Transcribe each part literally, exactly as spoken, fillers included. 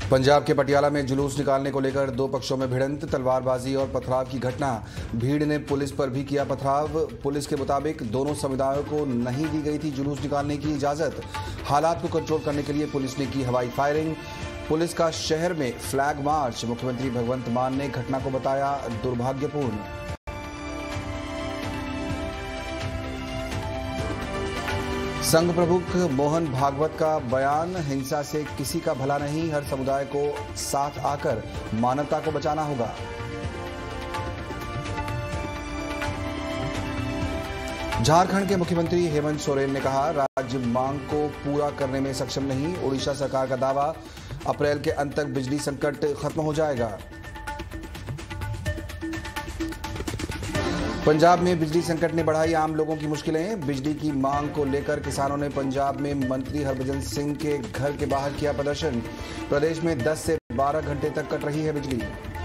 पंजाब के पटियाला में जुलूस निकालने को लेकर दो पक्षों में भिड़ंत, तलवारबाजी और पथराव की घटना। भीड़ ने पुलिस पर भी किया पथराव। पुलिस के मुताबिक दोनों समुदायों को नहीं दी गई थी जुलूस निकालने की इजाजत। हालात को कंट्रोल करने के लिए पुलिस ने की हवाई फायरिंग। पुलिस का शहर में फ्लैग मार्च। मुख्यमंत्री भगवंत मान ने घटना को बताया दुर्भाग्यपूर्ण। संघ प्रमुख मोहन भागवत का बयान, हिंसा से किसी का भला नहीं, हर समुदाय को साथ आकर मानवता को बचाना होगा। झारखंड के मुख्यमंत्री हेमंत सोरेन ने कहा, राज्य मांग को पूरा करने में सक्षम नहीं। ओडिशा सरकार का दावा, अप्रैल के अंत तक बिजली संकट खत्म हो जाएगा। पंजाब में बिजली संकट ने बढ़ाई आम लोगों की मुश्किलें। बिजली की मांग को लेकर किसानों ने पंजाब में मंत्री हरभजन सिंह के घर के बाहर किया प्रदर्शन। प्रदेश में दस से बारह घंटे तक कट रही है बिजली।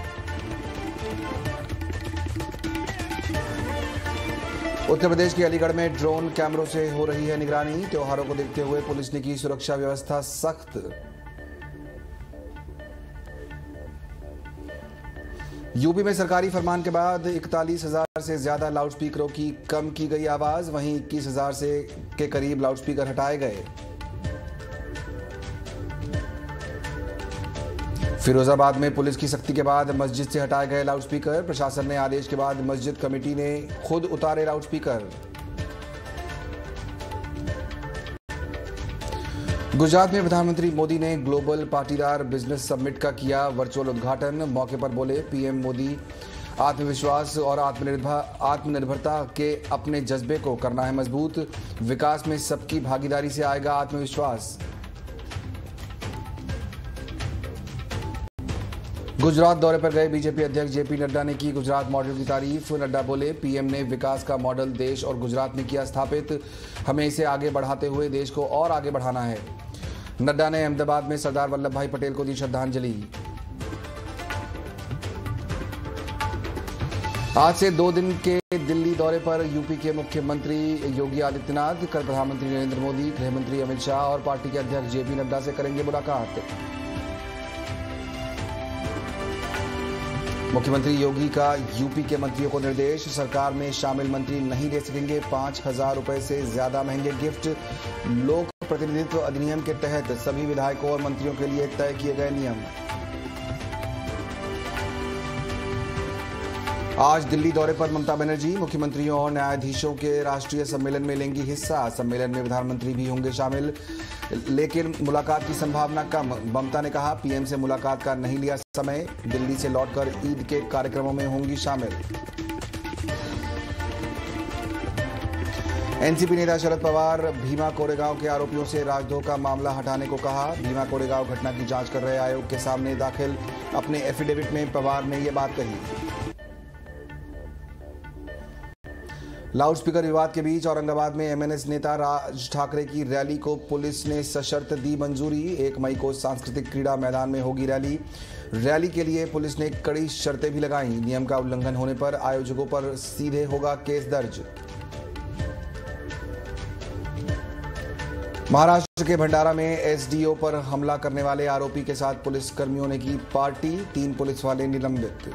उत्तर प्रदेश के अलीगढ़ में ड्रोन कैमरों से हो रही है निगरानी। त्योहारों को देखते हुए पुलिस ने की सुरक्षा व्यवस्था सख्त। यूपी में सरकारी फरमान के बाद इकतालीस हजार से ज्यादा लाउडस्पीकरों की कम की गई आवाज, वहीं इक्कीस हजार से के करीब लाउडस्पीकर हटाए गए। फिरोजाबाद में पुलिस की सख्ती के बाद मस्जिद से हटाए गए लाउडस्पीकर। प्रशासन ने आदेश के बाद मस्जिद कमेटी ने खुद उतारे लाउडस्पीकर। गुजरात में प्रधानमंत्री मोदी ने ग्लोबल पाटीदार बिजनेस समिट का किया वर्चुअल उद्घाटन। मौके पर बोले पीएम मोदी, आत्मविश्वास और आत्मनिर्भर आत्मनिर्भरता के अपने जज्बे को करना है मजबूत। विकास में सबकी भागीदारी से आएगा आत्मविश्वास। गुजरात दौरे पर गए बीजेपी अध्यक्ष जेपी नड्डा ने की गुजरात मॉडल की तारीफ। नड्डा बोले, पीएम ने विकास का मॉडल देश और गुजरात में किया स्थापित। हमें इसे आगे बढ़ाते हुए देश को और आगे बढ़ाना है। नड्डा ने अहमदाबाद में सरदार वल्लभ भाई पटेल को दी श्रद्धांजलि। आज से दो दिन के दिल्ली दौरे पर यूपी के मुख्यमंत्री योगी आदित्यनाथ। कल प्रधानमंत्री नरेंद्र मोदी, गृहमंत्री अमित शाह और पार्टी के अध्यक्ष जेपी नड्डा से करेंगे मुलाकात। मुख्यमंत्री योगी का यूपी के मंत्रियों को निर्देश, सरकार में शामिल मंत्री नहीं दे सकेंगे पांच हजार रुपए से ज्यादा महंगे गिफ्ट। लोक प्रतिनिधित्व अधिनियम के तहत सभी विधायकों और मंत्रियों के लिए तय किए गए नियम। आज दिल्ली दौरे पर ममता बनर्जी, मुख्यमंत्रियों और न्यायाधीशों के राष्ट्रीय सम्मेलन में लेंगी हिस्सा। सम्मेलन में प्रधानमंत्री भी होंगे शामिल, लेकिन मुलाकात की संभावना कम। ममता ने कहा, पीएम से मुलाकात का नहीं लिया समय। दिल्ली से लौटकर ईद के कार्यक्रमों में होंगी शामिल। एनसीपी नेता शरद पवार, भीमा कोरेगांव के आरोपियों से राजद्रोह का मामला हटाने को कहा। भीमा कोरेगांव घटना की जांच कर रहे आयोग के सामने दाखिल अपने एफिडेविट में पवार ने यह बात कही। लाउडस्पीकर विवाद के बीच औरंगाबाद में एमएनएस नेता राज ठाकरे की रैली को पुलिस ने सशर्त दी मंजूरी। एक मई को सांस्कृतिक क्रीड़ा मैदान में होगी रैली। रैली के लिए पुलिस ने कड़ी शर्तें भी लगाई। नियम का उल्लंघन होने पर आयोजकों पर सीधे होगा केस दर्ज। महाराष्ट्र के भंडारा में एसडीओ पर हमला करने वाले आरोपी के साथ पुलिस कर्मियों ने की पार्टी। तीन पुलिस वाले निलंबित।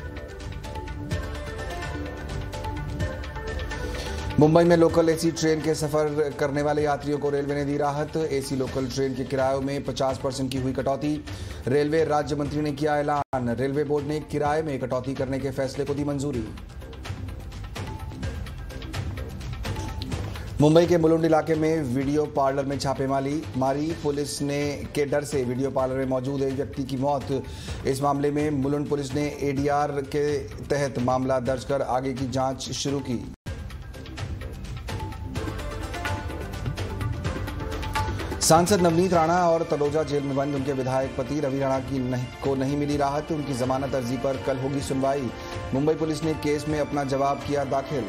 मुंबई में लोकल एसी ट्रेन के सफर करने वाले यात्रियों को रेलवे ने दी राहत। एसी लोकल ट्रेन के किरायों में पचास परसेंट की हुई कटौती। रेलवे राज्य मंत्री ने किया ऐलान। रेलवे बोर्ड ने किराए में कटौती करने के फैसले को दी मंजूरी। मुंबई के मुलुंड इलाके में वीडियो पार्लर में छापेमारी मारी। पुलिस ने के डर से वीडियो पार्लर में मौजूद एक व्यक्ति की मौत। इस मामले में मुलुंड पुलिस ने एडीआर के तहत मामला दर्ज कर आगे की जांच शुरू की। सांसद नवनीत राणा और तलोजा जेल में बंद उनके विधायक पति रवि राणा की नहीं, को नहीं मिली राहत। उनकी जमानत अर्जी पर कल होगी सुनवाई। मुंबई पुलिस ने केस में अपना जवाब किया दाखिल।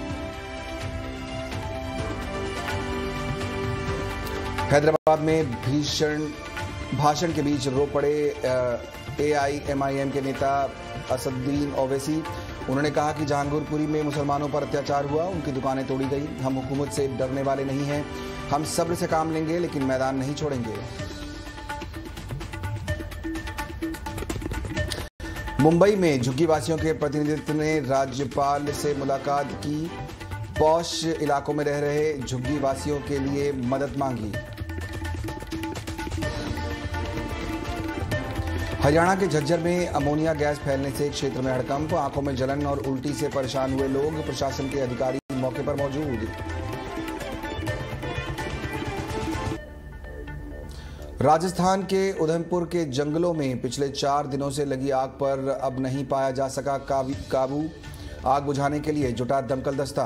हैदराबाद में भीषण भाषण के बीच रो पड़े एआईएमआईएम के नेता असदुद्दीन ओवैसी। उन्होंने कहा कि जहांगीरपुरी में मुसलमानों पर अत्याचार हुआ, उनकी दुकानें तोड़ी गई। हम हुकूमत से डरने वाले नहीं हैं, हम सब्र से काम लेंगे लेकिन मैदान नहीं छोड़ेंगे। मुंबई में झुग्गीवासियों के प्रतिनिधित्व ने राज्यपाल से मुलाकात की। पॉश इलाकों में रह रहे झुग्गीवासियों के लिए मदद मांगी। हरियाणा के झज्जर में अमोनिया गैस फैलने से क्षेत्र में हड़कंप। आंखों में जलन और उल्टी से परेशान हुए लोग। प्रशासन के अधिकारी मौके पर मौजूद। राजस्थान के उधमपुर के जंगलों में पिछले चार दिनों से लगी आग पर अब नहीं पाया जा सका काबू। आग बुझाने के लिए जुटा दमकल दस्ता।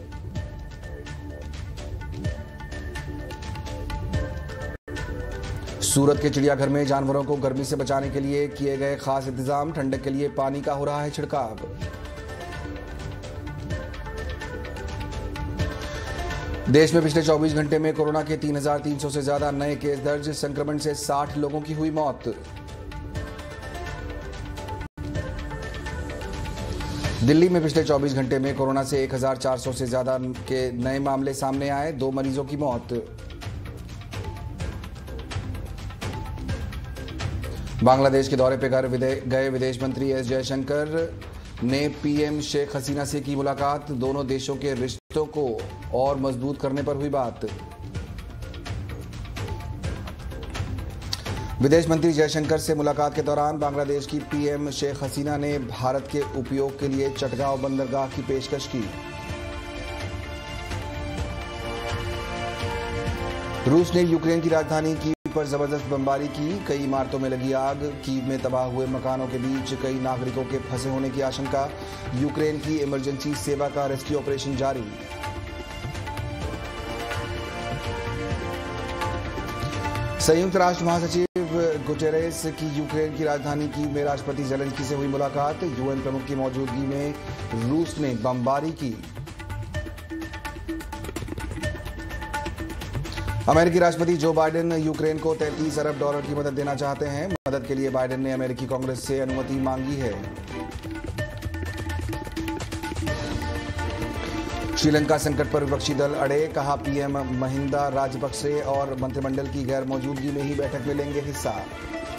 सूरत के चिड़ियाघर में जानवरों को गर्मी से बचाने के लिए किए गए खास इंतजाम। ठंडक के लिए पानी का हो रहा है छिड़काव। देश में पिछले चौबीस घंटे में कोरोना के तीन हज़ार तीन सौ से ज्यादा नए केस दर्ज। संक्रमण से साठ लोगों की हुई मौत। दिल्ली में पिछले चौबीस घंटे में कोरोना से एक हज़ार चार सौ से ज्यादा के नए मामले सामने आए। दो मरीजों की मौत। बांग्लादेश के दौरे पर गए विदेश मंत्री एस जयशंकर ने पीएम शेख हसीना से की मुलाकात। दोनों देशों के रिश्तों को और मजबूत करने पर हुई बात। विदेश मंत्री जयशंकर से मुलाकात के दौरान बांग्लादेश की पीएम शेख हसीना ने भारत के उपयोग के लिए चटगांव बंदरगाह की पेशकश की। रूस ने यूक्रेन की राजधानी कीव पर जबरदस्त बमबारी की। कई इमारतों में लगी आग। कीव में तबाह हुए मकानों के बीच कई नागरिकों के फंसे होने की आशंका। यूक्रेन की इमरजेंसी सेवा का रेस्क्यू ऑपरेशन जारी। संयुक्त राष्ट्र महासचिव गुटेरेस की यूक्रेन की राजधानी कीव में राष्ट्रपति ज़ेलेंस्की से हुई मुलाकात। यूएन प्रमुख की मौजूदगी में रूस ने बमबारी की। अमेरिकी राष्ट्रपति जो बाइडेन यूक्रेन को तैंतीस अरब डॉलर की मदद देना चाहते हैं। मदद के लिए बाइडेन ने अमेरिकी कांग्रेस से अनुमति मांगी है। श्रीलंका संकट पर विपक्षी दल अड़े। कहा पीएम महिंदा राजपक्षे और मंत्रिमंडल की गैर मौजूदगी में ही बैठक में लेंगे हिस्सा।